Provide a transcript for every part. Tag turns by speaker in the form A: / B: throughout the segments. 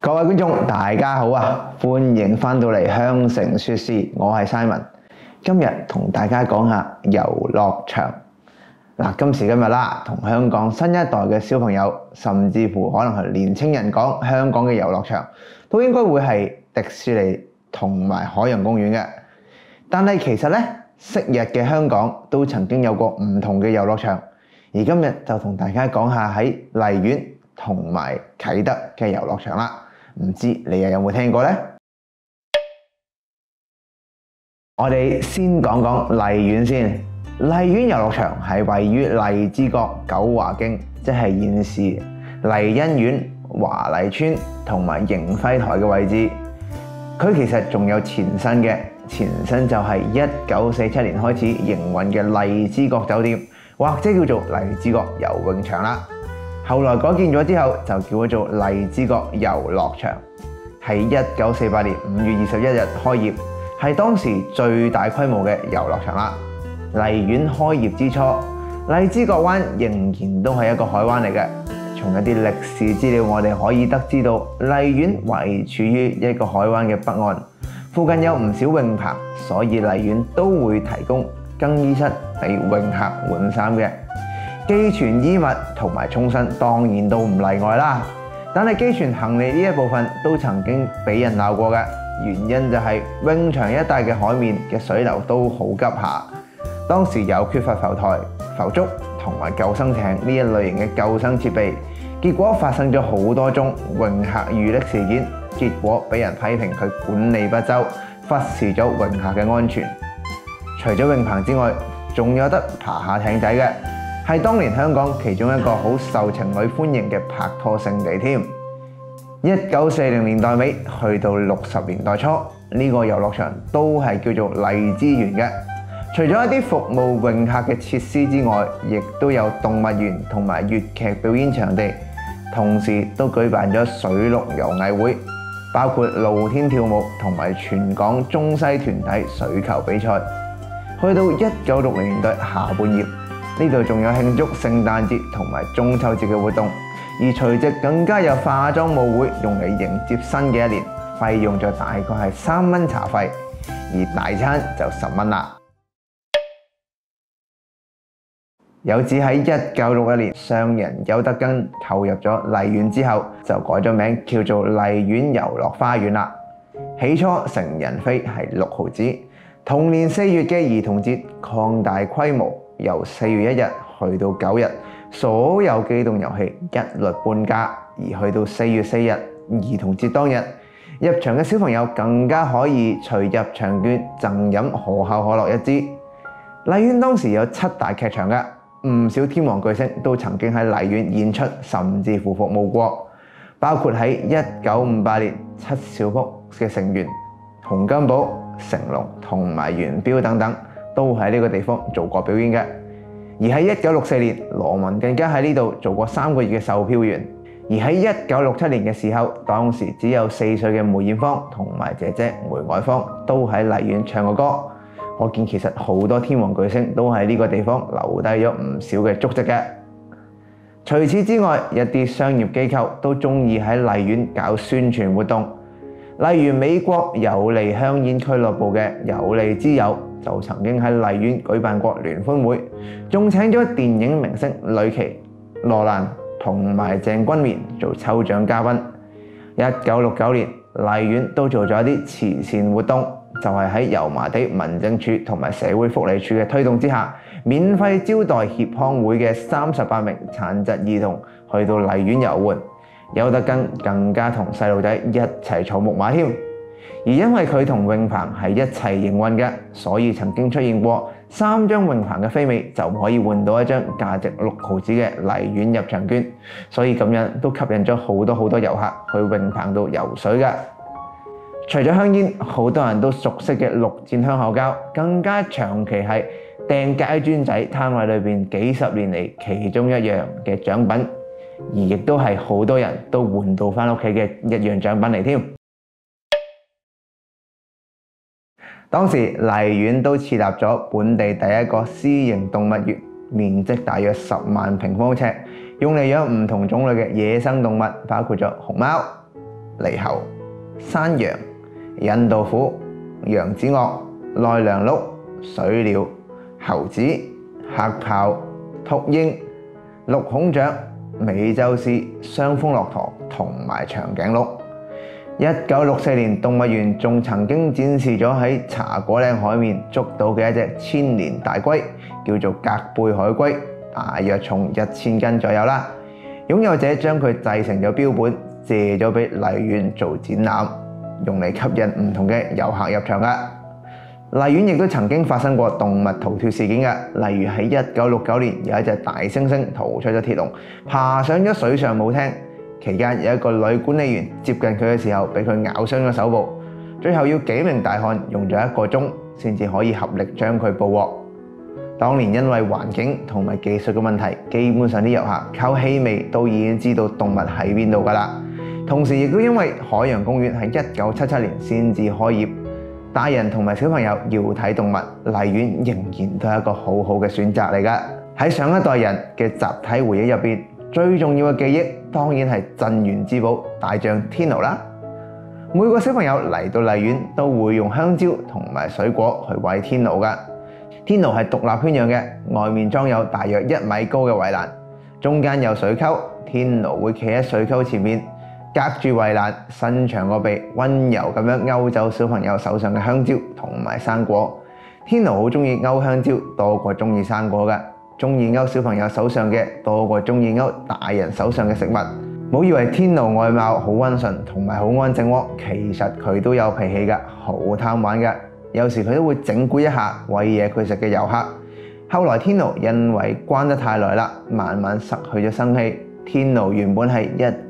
A: 各位觀眾，大家好啊！歡迎返到嚟香城說事，我係 Simon。今日同大家講下遊樂場。今時今日啦，同香港新一代嘅小朋友，甚至乎可能係年青人講香港嘅遊樂場，都應該會係迪士尼同埋海洋公園嘅。但係其實呢，昔日嘅香港都曾經有過唔同嘅遊樂場，而今日就同大家講下喺荔園同埋啟德嘅遊樂場啦。唔知你又有冇聽過呢？我哋先講講荔園先。荔園遊樂場係位於荔枝角九華徑，即係現時荔欣苑、華麗村同埋盈輝台嘅位置。佢其實仲有前身嘅，前身就係1947年開始營運嘅荔枝角酒店，或者叫做荔枝角游泳場啦。後來改建咗之後，就叫咗做荔枝角遊樂場。係1948年5月21日開業，係當時最大規模嘅遊樂場啦。荔園開業之初，荔枝角灣仍然都係一個海灣嚟嘅。從一啲歷史資料，我哋可以得知到荔園位處於一個海灣嘅北岸，附近有唔少泳棚，所以荔園都會提供更衣室俾泳客換衫嘅。寄存衣物同埋沖身當然都唔例外啦，但係寄存行李呢一部分都曾經俾人鬧過嘅，原因就係泳場一帶嘅海面嘅水流都好急下，當時有缺乏浮台、浮竹同埋救生艇呢一類型嘅救生設備，結果發生咗好多宗泳客遇溺事件，結果俾人批評佢管理不周，忽視咗泳客嘅安全。除咗泳棚之外，仲有得爬下艇仔嘅。係當年香港其中一個好受情侶歡迎嘅拍拖勝地添。1940年代尾去到60年代初，呢個遊樂場都係叫做荔枝園嘅。除咗一啲服務泳客嘅設施之外，亦都有動物園同埋粵劇表演場地，同時都舉辦咗水陸遊藝會，包括露天跳舞同埋全港中西團體水球比賽。去到1960年代下半葉，呢度仲有慶祝聖誕節同埋中秋節嘅活動，而除夕更加有化妝舞會用嚟迎接新嘅一年，費用就大概係3蚊茶費，而大餐就10蚊啦。有指喺1961年，商人邱德根購入咗荔園之後，就改咗名叫做荔園遊樂花園啦。起初成人飛係6毫子，同年4月嘅兒童節擴大規模，由4月1日去到9日，所有機動遊戲一律半價。而去到4月4日兒童節當日，入場嘅小朋友更加可以除入場券贈飲可口可樂1支。荔園當時有7大劇場嘅，唔少天王巨星都曾經喺荔園演出，甚至乎服務過，包括喺1958年七小福嘅成員洪金寶、成龍同埋元彪等等，都喺呢個地方做過表演嘅。而喺1964年，羅文更加喺呢度做過3個月嘅售票員。而喺1967年嘅時候，當時只有4歲嘅梅艷芳同埋姐姐梅愛芳都喺荔園唱過歌。可見其實好多天王巨星都喺呢個地方留低咗唔少嘅足跡嘅。除此之外，一啲商業機構都中意喺荔園搞宣傳活動，例如美國有利香煙俱樂部嘅有利之友就曾經喺荔園舉辦過聯歡會，仲請咗電影明星呂奇、羅蘭同埋鄭君綿做抽獎嘉賓。1969年，荔園都做咗一啲慈善活動，就係喺油麻地民政處同埋社會福利處嘅推動之下，免費招待協康會嘅38名殘疾兒童去到荔園遊玩。邱德根更加同細路仔一齊坐木馬添。而因為佢同泳棚係一齊營運嘅，所以曾經出現過3張泳棚嘅飛尾就可以換到1張價值6毫子嘅荔園入場券，所以咁樣都吸引咗好多遊客去泳棚度游水嘅。除咗香煙，好多人都熟悉嘅綠箭香口膠，更加長期係掟街磚仔攤位裏邊幾十年嚟其中一樣嘅獎品，而亦都係好多人都換到返屋企嘅一樣獎品嚟添。當時荔園都設立咗本地第一個私營動物園，面積大約10萬平方尺，用嚟養唔同種類嘅野生動物，包括咗熊貓、 獼猴、山羊、印度虎、揚子鱷、奈良鹿、水鳥、猴子、黑豹、禿鷹、綠孔雀、美洲獅、雙峰駱駝同埋長頸鹿。1964年，動物園仲曾經展示咗喺茶果嶺海面捉到嘅一隻千年大龜，叫做格貝海龜，大約重1000斤左右啦。擁有者將佢製成咗標本，借咗俾荔園做展覽，用嚟吸引唔同嘅遊客入場㗎。荔園亦都曾經發生過動物逃脫事件㗎，例如喺1969年有一隻大猩猩逃出咗鐵籠，爬上咗水上舞廳。期間有一個女管理員接近佢嘅時候，俾佢咬傷咗手部，最後要幾名大漢用咗1個鐘先至可以合力將佢捕獲。當年因為環境同埋技術嘅問題，基本上啲遊客靠氣味都已經知道動物喺邊度㗎啦。同時亦都因為海洋公園喺1977年先至開業，大人同埋小朋友要睇動物，荔園仍然都係一個好好嘅選擇嚟㗎。喺上一代人嘅集體回憶入邊，最重要嘅記憶當然係鎮園之寶大象天奴啦。每個小朋友嚟到荔園都會用香蕉同埋水果去餵天奴㗎。天奴係獨立圈養嘅，外面裝有大約1米高嘅圍欄，中間有水溝，天奴會企喺水溝前面，隔住圍欄，伸長個鼻，溫柔咁樣勾走小朋友手上嘅香蕉同埋生果。天奴好中意勾香蕉多過中意生果㗎，中意勾小朋友手上嘅多過中意勾大人手上嘅食物。唔好以為天奴外貌好溫順同埋好安靜喎，其實佢都有脾氣㗎，好貪玩㗎。有時佢都會整蠱一下餵嘢佢食嘅遊客。後來天奴因為關得太耐啦，慢慢失去咗生氣。天奴原本係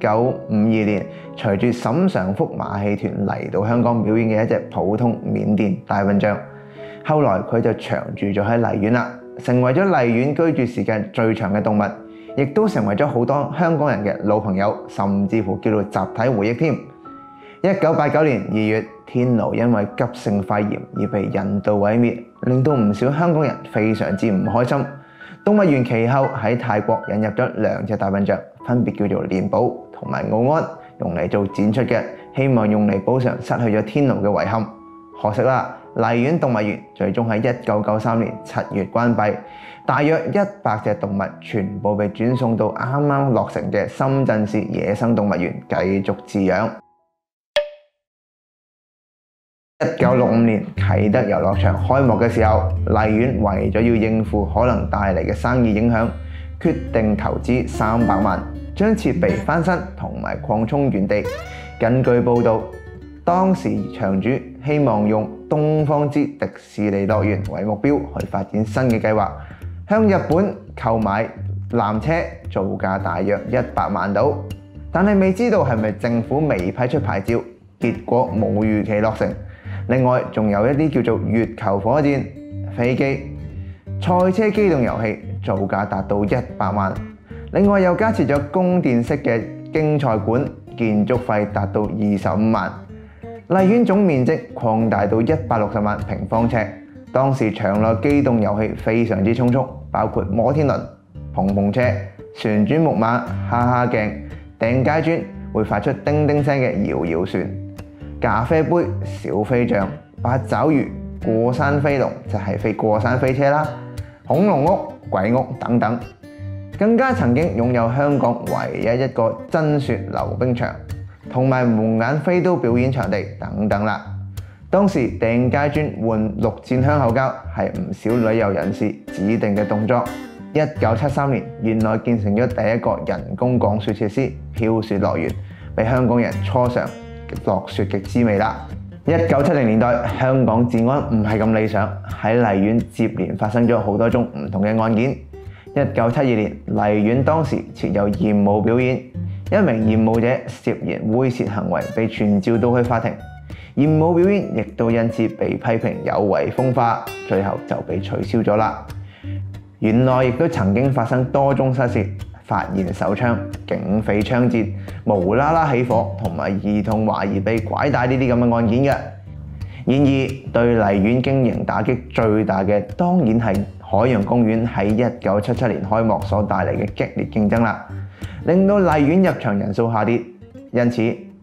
A: 1952年隨住沈常福馬戲團嚟到香港表演嘅一隻普通緬甸大笨象，後來佢就長住咗喺荔園啦，成為咗荔園居住時間最長嘅動物，亦都成為咗好多香港人嘅老朋友，甚至乎叫做集體回憶添。1989年2月，天奴因為急性肺炎而被人道毀滅，令到唔少香港人非常之唔開心。動物園其後喺泰國引入咗2隻大笨象，分別叫做蓮寶同埋奧安，用嚟做展出嘅，希望用嚟補償失去咗天奴嘅遺憾。可惜啦，荔園動物園最終喺1993年7月關閉，大約100隻動物全部被轉送到啱啱落成嘅深圳市野生動物園繼續飼養。1965年啟德遊樂場開幕嘅時候，荔園為咗要應付可能帶嚟嘅生意影響，決定投資300萬，將設備翻新同埋擴充原地。根據報道，當時場主希望用東方之迪士尼樂園為目標去發展新嘅計劃，向日本購買纜車，造價大約100萬到，但係未知道係咪政府未批出牌照，結果冇預期落成。另外仲有一啲叫做月球火箭、飛機、賽車機動遊戲，造價達到100萬。另外又加設咗供電式嘅競賽館，建築費達到25萬。荔園總面積擴大到160萬平方尺。當時場內機動遊戲非常之充足，包括摩天輪、碰碰車、旋轉木馬、哈哈鏡、掟街磚會發出叮叮聲嘅搖搖船、咖啡杯、小飛象、八爪魚、過山飛龍就係飛過山飛車啦、恐龍屋、鬼屋等等，更加曾經擁有香港唯一一個真雪溜冰場，同埋蒙眼飛刀表演場地等等啦。當時掟街磚換綠箭香口膠係唔少旅遊人士指定嘅動作。1973年，原來建成咗第一個人工降雪設施飄雪樂園，俾香港人初嘗落雪嘅滋味啦。1970年代，香港治安唔係咁理想，喺荔園接連發生咗好多宗唔同嘅案件。1972年，荔園當時設有豔舞表演，一名豔舞者涉嫌猥褻行為被傳召到去法庭，豔舞表演亦都因此被批評有違風化，最後就被取消咗啦。園內亦都曾經發生多宗失竊、發現手槍、警匪槍戰、無啦啦起火同埋兒童懷疑被拐帶呢啲咁嘅案件嘅。然而，對荔園經營打擊最大嘅當然係海洋公園喺1977年開幕所帶嚟嘅激烈競爭啦，令到荔園入場人數下跌。因此，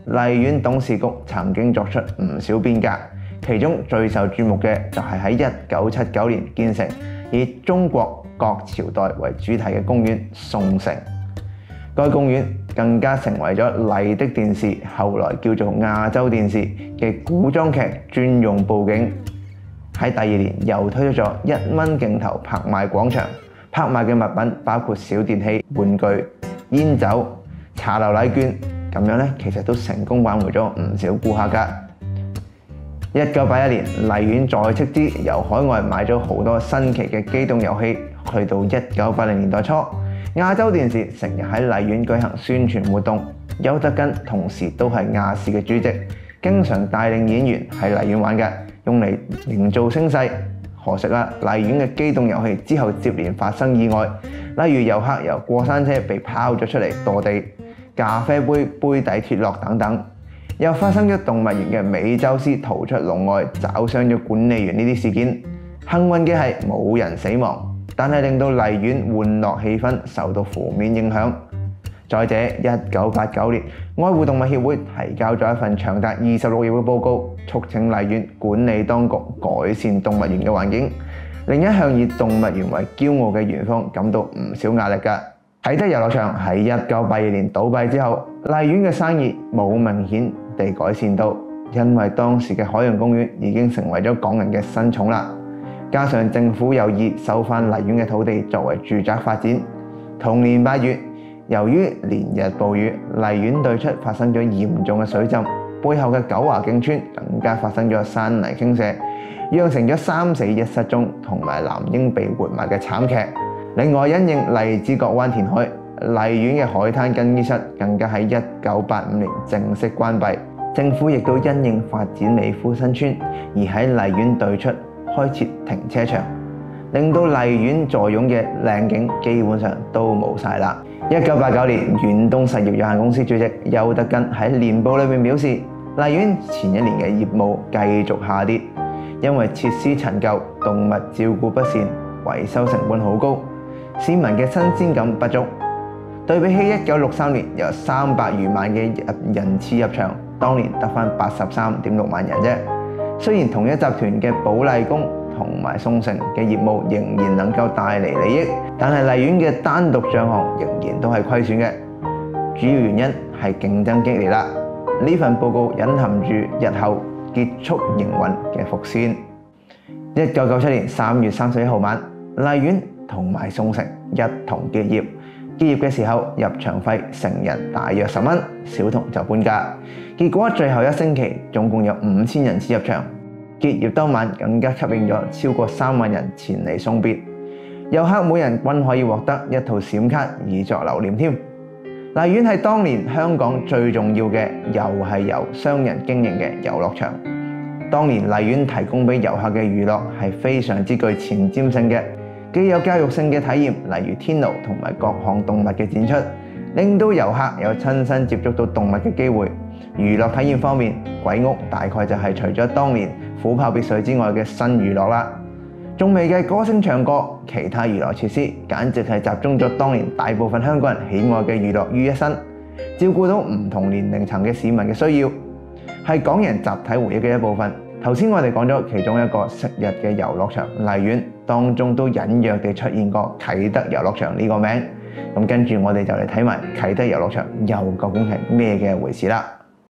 A: 荔園董事局曾經作出唔少變革，其中最受注目嘅就係喺1979年建成以中國各朝代為主題嘅公園宋城。該公園更加成為咗麗的電視（後來叫做亞洲電視）嘅古裝劇專用佈景。喺第二年又推出咗1蚊競投拍賣廣場，拍賣嘅物品包括小電器、玩具、煙酒、茶樓禮券，咁樣咧其實都成功挽回咗唔少顧客㗎。1981年，荔園再斥資由海外買咗好多新奇嘅機動遊戲，去到1980年代初，亞洲電視成日喺荔園舉行宣傳活動，邱德根同時都係亞視嘅主席，經常帶領演員喺荔園玩嘅，用嚟營造聲勢。可惜啦，荔園嘅機動遊戲之後接連發生意外，例如遊客由過山車被拋咗出嚟墮地，咖啡杯杯底脫落等等。又發生咗動物園嘅美洲獅逃出籠外，抓傷咗管理員呢啲事件。幸運嘅係冇人死亡，但係令到荔園玩樂氣氛受到負面影響。再者，1989年，愛護動物協會提交咗一份長達26頁嘅報告，促請荔園管理當局改善動物園嘅環境，令一向以動物園為驕傲嘅園方感到唔少壓力㗎。啟德遊樂場喺1982年倒閉之後，荔園嘅生意冇明顯地改善到，因為當時嘅海洋公園已經成為咗港人嘅新寵啦。加上政府有意收返荔園嘅土地作為住宅發展。同年8月，由於連日暴雨，荔園對出發生咗嚴重嘅水浸，背後嘅九華徑村更加發生咗山泥傾瀉，釀成咗3死1失蹤同埋男嬰被活埋嘅慘劇。另外，因應荔枝角灣填海，荔園嘅海灘更衣室更加喺1985年正式關閉。政府亦都因應發展美孚新村，而喺荔園對出開設停車場，令到荔園坐擁嘅靚景基本上都冇晒啦。1989年，遠東實業有限公司主席邱德根喺年報裏面表示，荔園前一年嘅業務繼續下跌，因為設施陳舊、動物照顧不善、維修成本好高，市民嘅新鮮感不足。對比起1963年有300餘萬嘅人次入場，當年得返83.6萬人啫。雖然同一集團嘅保麗宮同埋宋城嘅業務仍然能夠帶嚟利益，但係荔園嘅單獨賬項仍然都係虧損嘅。主要原因係競爭激烈啦。呢份報告隱含住日後結束營運嘅伏線。1997年3月31號晚，荔園同埋宋城一同結業。結業嘅時候，入場費成人大約10蚊，小童就半價。結果最後一星期總共有5000人次入場。結業當晚更加吸引咗超過3萬人前嚟送別，遊客每人均可以獲得一套閃卡以作留念添。荔園係當年香港最重要嘅，又係由商人經營嘅遊樂場。當年荔園提供俾遊客嘅娛樂係非常之具前瞻性嘅。既有教育性嘅體驗，例如天奴同埋各項動物嘅展出，令到遊客有親身接觸到動物嘅機會。娛樂體驗方面，鬼屋大概就係除咗當年虎豹別墅之外嘅新娛樂啦。仲未計歌星唱歌，其他娛樂設施簡直係集中咗當年大部分香港人喜愛嘅娛樂於一身，照顧到唔同年齡層嘅市民嘅需要，係港人集體回憶嘅一部分。頭先我哋講咗其中一個昔日嘅遊樂場荔園，當中都隱約地出現過啟德遊樂場呢個名。咁跟住我哋就嚟睇埋啟德遊樂場又究竟係咩嘅回事啦。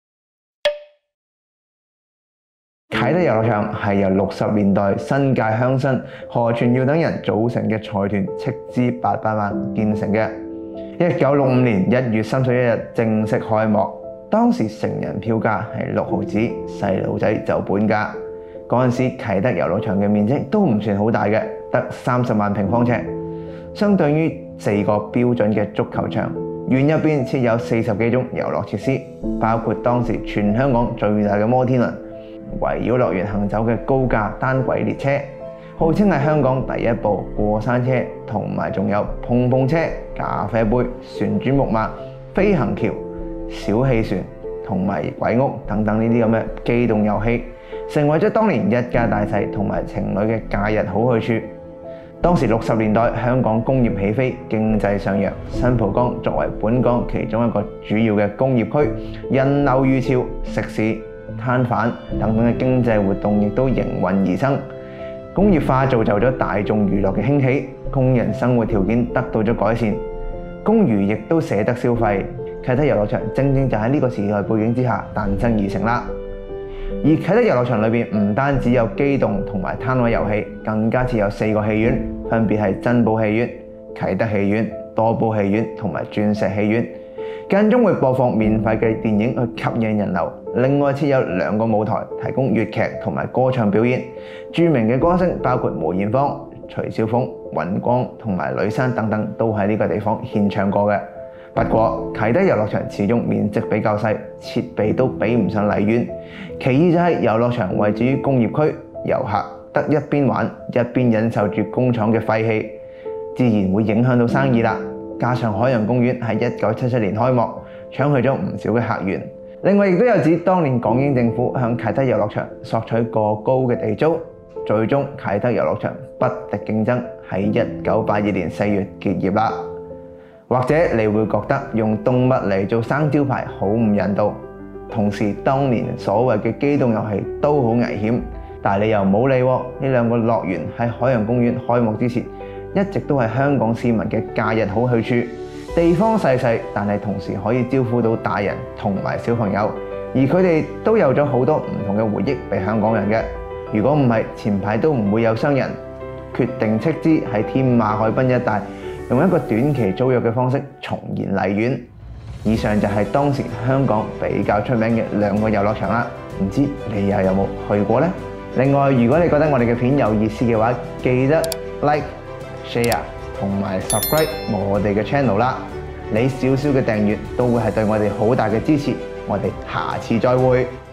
A: 啟德遊樂場係由60年代新界鄉紳何傳耀等人組成嘅財團斥資800萬建成嘅。1965年1月31日正式開幕。當時成人票價係6毫子，細路仔就半價。嗰陣時啟德遊樂場嘅面積都唔算好大嘅，得30萬平方尺，相對於4個標準嘅足球場。園入邊設有40幾種遊樂設施，包括當時全香港最大嘅摩天輪、圍繞樂園行走嘅高架單軌列車，號稱係香港第一部過山車，同埋仲有碰碰車、咖啡杯、旋轉木馬、飛行橋、小氣船同埋鬼屋等等呢啲咁嘅機動遊戲，成為咗當年一家大細同埋情侶嘅假日好去處。 當時60年代香港工業起飛，經濟上揚，新蒲崗作為本港其中一個主要嘅工業區，人流如潮，食肆、攤販等等嘅經濟活動亦都應運而生。工業化造就咗大眾娛樂嘅興起，工人生活條件得到咗改善，工餘亦都捨得消費。啟德遊樂場正正就喺呢個時代背景之下誕生而成啦。而啟德遊樂場裏邊唔單止有機動同埋攤位遊戲，更加設有4個戲院，分別係珍寶戲院、啟德戲院、多寶戲院同埋鑽石戲院。間中會播放免費嘅電影去吸引人流。另外設有2個舞台，提供粵劇同埋歌唱表演。著名嘅歌星包括梅艷芳、徐小鳳、尹光同埋呂珊等等，都喺呢個地方獻唱過嘅。不過啟德遊樂場始終面積比較細，設備都比唔上荔園。其二就係遊樂場位置於工業區，遊客得一邊玩一邊忍受住工廠嘅廢氣，自然會影響到生意啦。加上海洋公園喺1977年開幕，搶去咗唔少嘅客源。另外亦都有指當年港英政府向啟德遊樂場索取過高嘅地租，最終啟德遊樂場不敵競爭，喺1982年4月結業啦。或者你會覺得用動物嚟做生招牌好唔人道，同時當年所謂嘅機動遊戲都好危險，但係你又冇理喎。呢2個樂園喺海洋公園開幕之前，一直都係香港市民嘅假日好去處。地方細細，但係同時可以招呼到大人同埋小朋友，而佢哋都有咗好多唔同嘅回憶俾香港人嘅。如果唔係，前排都唔會有商人決定斥資喺天馬海濱一帶，用一個短期租約嘅方式重現荔園。以上就係當時香港比較出名嘅2個遊樂場啦，唔知你又有冇去過呢？另外，如果你覺得我哋嘅片有意思嘅話，記得 like、share 同埋 subscribe 我哋嘅 channel 啦。你少少嘅訂閱都會係對我哋好大嘅支持。我哋下次再會。